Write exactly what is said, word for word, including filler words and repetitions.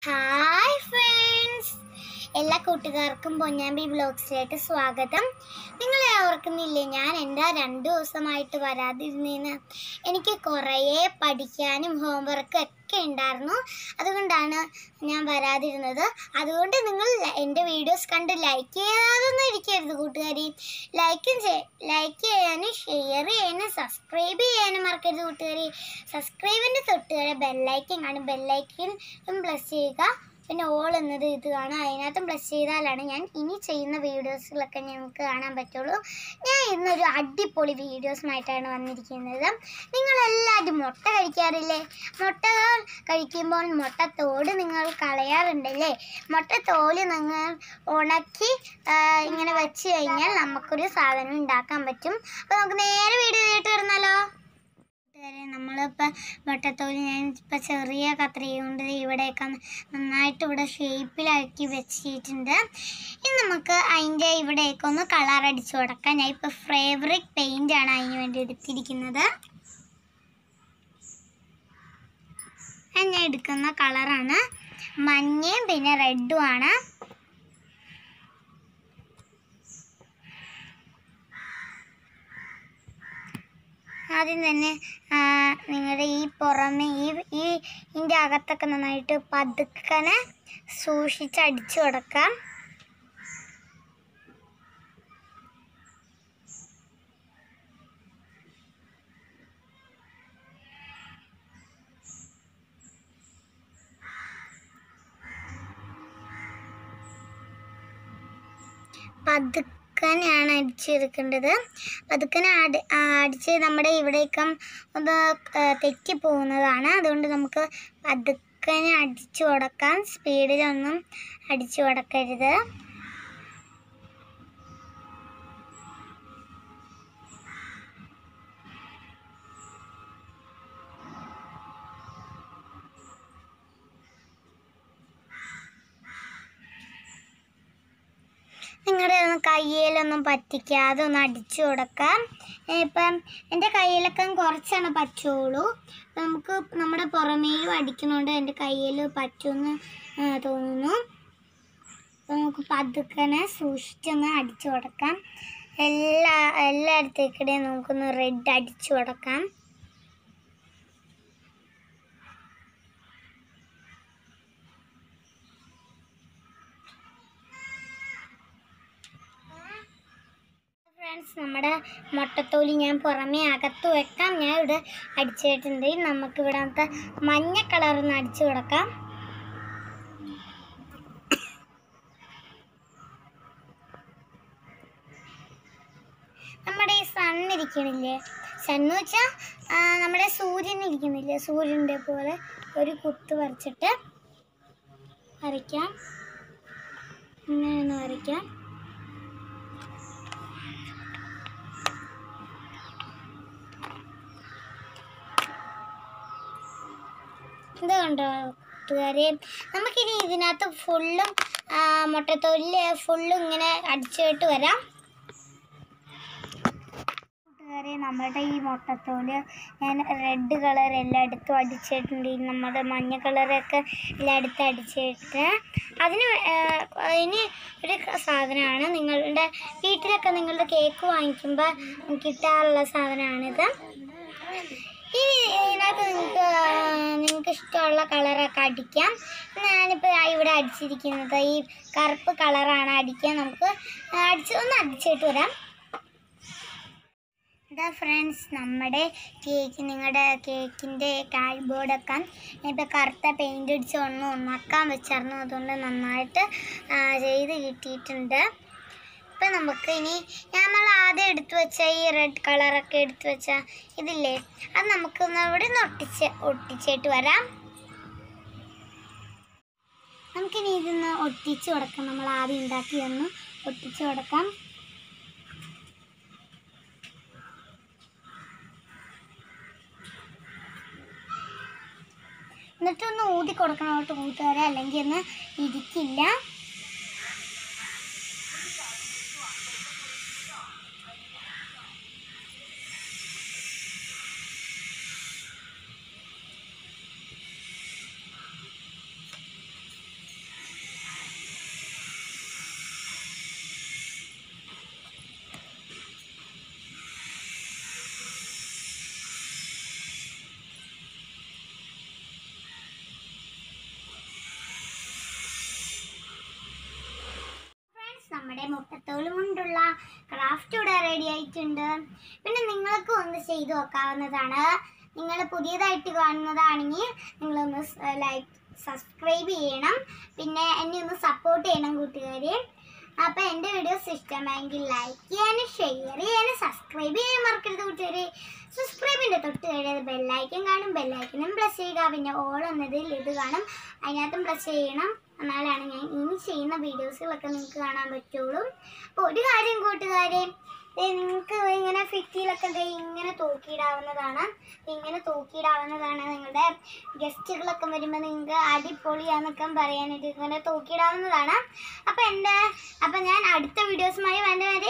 Hi friends, എല്ലാ കൂട്ടുകാർക്കും പൊന്നാമ്പി വ്ലോഗ്സിലേക്ക് സ്വാഗതം. നിങ്ങളെ ഓർക്കുന്നില്ലേ, ഞാൻ എന്താ രണ്ട് ദിവസമായിട്ട് വരാതിരുന്നേന്ന്? എനിക്ക് കുറേ പഠിക്കാനും ഹോംവർക്ക് ഒക്കെ ഉണ്ടായിരുന്നു. അതുകൊണ്ടാണ് ഞാൻ വരാതിരുന്നത്. അതുകൊണ്ട് നിങ്ങൾ എൻ്റെ വീഡിയോസ് കണ്ട് ലൈക്ക് ചെയ്യാതൊന്നും ഇരിക്കരുത് കൂട്ടുകാരി. ലൈക്കും ലൈക്ക് ചെയ്യാനും ഷെയർ ചെയ്യാനും സബ്സ്ക്രൈബ് ചെയ്യാനും മറക്കരുത് കൂട്ടുകാരി. സബ്സ്ക്രൈബിൻ്റെ തൊട്ടുകാരെ ബെല്ലൈക്കൻ കാണും, ബെല്ലൈക്കൻ പ്ലസ് ചെയ്യുക. പിന്നെ ഓൾ എന്നത് ഇത് കാണാം, അതിനകത്തും പ്ലസ് ചെയ്താലാണ് ഞാൻ ഇനി ചെയ്യുന്ന വീഡിയോസുകളൊക്കെ ഞങ്ങൾക്ക് കാണാൻ പറ്റുള്ളൂ. ഞാൻ ഇന്നൊരു അടിപൊളി വീഡിയോസുമായിട്ടാണ് വന്നിരിക്കുന്നത്. നിങ്ങളെല്ലാവരും മുട്ട കഴിക്കാറില്ലേ? മുട്ടകൾ കഴിക്കുമ്പോൾ മുട്ടത്തോട് നിങ്ങൾ കളയാറുണ്ടല്ലേ? മുട്ടത്തോല് നിങ്ങൾ ഉണക്കി ഇങ്ങനെ വെച്ച് കഴിഞ്ഞാൽ നമുക്കൊരു സാധനം ഉണ്ടാക്കാൻ പറ്റും. അപ്പോൾ നമുക്ക് നേരെ വീഡിയോ ആയിട്ട് വരുന്നല്ലോ. നമ്മളിപ്പോൾ മുട്ടത്തോല് ഞാൻ ഇപ്പം ചെറിയ കത്രിക കൊണ്ട് ഇവിടെയൊക്കെ നന്നായിട്ട് ഇവിടെ ഷേപ്പിലാക്കി വെച്ചിട്ടുണ്ട്. ഇനി നമുക്ക് അതിൻ്റെ ഇവിടെയൊക്കെ ഒന്ന് കളർ അടിച്ചു കൊടുക്കാം. ഞാൻ ഇപ്പോൾ ഫേവറിറ്റ് പെയിൻ്റാണ് അതിന് വേണ്ടി എടുത്തിരിക്കുന്നത്. ഞാൻ എടുക്കുന്ന കളറാണ് മഞ്ഞയും പിന്നെ റെഡും ആണ്. ആദ്യം തന്നെ നിങ്ങളുടെ ഈ പുറമെ ഈ ഈ ഇതിൻ്റെ അകത്തൊക്കെ നന്നായിട്ട് പതുക്കനെ സൂക്ഷിച്ച് അടിച്ചു കൊടുക്കാം. പതുക്കെ ാണ് അടിച്ചെടുക്കേണ്ടത്. പതുക്കനെ അടി അടിച്ച് നമ്മുടെ ഇവിടേക്ക് ഒന്ന് തെറ്റി പോകുന്നതാണ്. അതുകൊണ്ട് നമുക്ക് പതുക്കനെ അടിച്ചു കൊടുക്കാം. സ്പീഡിലൊന്നും അടിച്ചു കൊടുക്കരുത്. നിങ്ങളുടെ ഒന്ന് കയ്യിലൊന്നും പറ്റിക്കാതെ ഒന്ന് അടിച്ചു കൊടുക്കാം. ഇപ്പം എൻ്റെ കയ്യിലൊക്കെ കുറച്ചാണ് പറ്റുള്ളൂ. അപ്പം നമുക്ക് നമ്മുടെ പുറമേലും അടിക്കുന്നതുകൊണ്ട് എൻ്റെ കയ്യിൽ പറ്റുമെന്ന് തോന്നുന്നു. അപ്പം നമുക്ക് പതുക്കനെ സൂക്ഷിച്ചൊന്ന് അടിച്ചു കൊടുക്കാം. എല്ലാ എല്ലായിടത്തേക്കിടെയും നമുക്കൊന്ന് റെഡ് അടിച്ചു കൊടുക്കാം. ഫ്രണ്ട്സ്, നമ്മുടെ മുട്ടത്തോലി ഞാൻ പുറമേ അകത്ത് വെക്കാം. ഞാൻ ഇവിടെ അടിച്ചിട്ടുണ്ട്. നമുക്ക് ഇവിടത്തെ മഞ്ഞ കളറൊന്ന് അടിച്ചു കൊടുക്കാം. നമ്മുടെ ഈ സണ്ണിരിക്കണില്ലേ, സണ്ണ് വെച്ചാൽ നമ്മുടെ സൂര്യൻ ഇരിക്കുന്നില്ലേ, സൂര്യൻ്റെ പോലെ ഒരു കുത്ത് വരച്ചിട്ട് വരയ്ക്കാം. ഇങ്ങനെ ഒന്ന് വരയ്ക്കാം. ഇത് കണ്ടോ കൂട്ടുകാരെ? നമുക്കിനി ഇതിനകത്ത് ഫുള്ളും മുട്ടത്തോലിൽ ഫുള്ളും ഇങ്ങനെ അടിച്ചിട്ട് വരാം. കൂട്ടുകാരെ, നമ്മുടെ ഈ മുട്ടത്തോല് ഞാൻ റെഡ് കളർ എല്ലായിടത്തും അടിച്ചിട്ടുണ്ട്. നമ്മുടെ മഞ്ഞ കളറൊക്കെ എല്ലായിടത്തും അടിച്ചിട്ട് അതിന് ഇനി ഒരു സാധനമാണ്, നിങ്ങളുടെ വീട്ടിലൊക്കെ നിങ്ങളുടെ കേക്ക് വാങ്ങിക്കുമ്പോൾ കിട്ടാറുള്ള സാധനമാണിത്. ഈ ഇതിനകത്ത് നിങ്ങൾക്ക് നിങ്ങൾക്ക് ഇഷ്ടമുള്ള കളറൊക്കെ അടിക്കാം. ഞാനിപ്പോൾ ഇവിടെ അടിച്ചിരിക്കുന്നത് ഈ കറുപ്പ് കളറാണ് അടിക്കാൻ. നമുക്ക് അടിച്ച് ഒന്ന് അടിച്ചിട്ട് വരാം. ഇതാ ഫ്രണ്ട്സ്, നമ്മുടെ കേക്ക് നിങ്ങളുടെ കേക്കിൻ്റെ കാർഡ്ബോർഡൊക്കെ ഇപ്പോൾ കറുത്ത പെയിൻ്റ് അടിച്ച് ഒന്ന് ഉണക്കാൻ വെച്ചായിരുന്നു. അതുകൊണ്ട് നന്നായിട്ട് ചെയ്ത് കിട്ടിയിട്ടുണ്ട്. ഇപ്പം നമുക്ക് ഇനി നമ്മൾ ആദ്യം എടുത്തു വെച്ച ഈ റെഡ് കളറൊക്കെ എടുത്തു വെച്ച ഇതില്ലേ, അത് നമുക്കൊന്ന് ഇവിടെ നിന്ന് ഒട്ടിച്ച് ഒട്ടിച്ചിട്ട് വരാം. നമുക്കിനി ഇതൊന്ന് ഒട്ടിച്ച് കൊടുക്കാം. നമ്മൾ ആദ്യം ഉണ്ടാക്കിയൊന്ന് ഒട്ടിച്ച് കൊടുക്കാം. എന്നിട്ടൊന്ന് ഊതി കൊടുക്കണം കേട്ടോ കൂട്ടുകാരെ, അല്ലെങ്കിൽ ഒന്ന് ഇരിക്കില്ല. മുട്ടത്തോല് കൊണ്ടുള്ള ക്രാഫ്റ്റ് ഇവിടെ റെഡി ആയിട്ടുണ്ട്. പിന്നെ നിങ്ങൾക്ക് ഒന്ന് ചെയ്തു നോക്കാവുന്നതാണ്. നിങ്ങൾ പുതിയതായിട്ട് കാണുന്നതാണെങ്കിൽ നിങ്ങളൊന്ന് ലൈക്ക് സബ്സ്ക്രൈബ് ചെയ്യണം. പിന്നെ എന്നെ ഒന്ന് സപ്പോർട്ട് ചെയ്യണം കൂട്ടുകാരെ. അപ്പോൾ എൻ്റെ വീഡിയോസ് ഇഷ്ടമായെങ്കിൽ ലൈക്ക് ചെയ്യാനും ഷെയർ ചെയ്യാനും സബ്സ്ക്രൈബ് ചെയ്യാൻ മറക്കരുത് കൂട്ടുകാരെ. സബ്സ്ക്രൈബിൻ്റെ തൊട്ട് കഴിയാതെ ബെല്ലൈക്കൻ കാണും, ബെല്ലൈക്കനും പ്രസ് ചെയ്യുക. പിന്നെ ഓൾ എന്നതിൽ ഇത് കാണും, അതിനകത്തും പ്രസ് ചെയ്യണം. എന്നാലാണ് ഞാൻ ഇനി ചെയ്യുന്ന വീഡിയോസുകളൊക്കെ നിങ്ങൾക്ക് കാണാൻ പറ്റുള്ളൂ. അപ്പോൾ ഒരു കാര്യം കൂട്ടുകാരെ, നിങ്ങൾക്ക് ഇങ്ങനെ ഫിറ്റിയിലൊക്കെ ഇങ്ങനെ തൂക്കിയിടാവുന്നതാണ്. ഇങ്ങനെ തൂക്കിയിടാവുന്നതാണ്. നിങ്ങളുടെ ഗസ്റ്റുകളൊക്കെ വരുമ്പോൾ നിങ്ങൾക്ക് അടിപൊളിയാന്നൊക്കെ പറയാനായിട്ട് ഇങ്ങനെ തൂക്കിയിടാവുന്നതാണ്. അപ്പോൾ എൻ്റെ അപ്പം ഞാൻ അടുത്ത വീഡിയോസുമായി വേണ്ട വരെ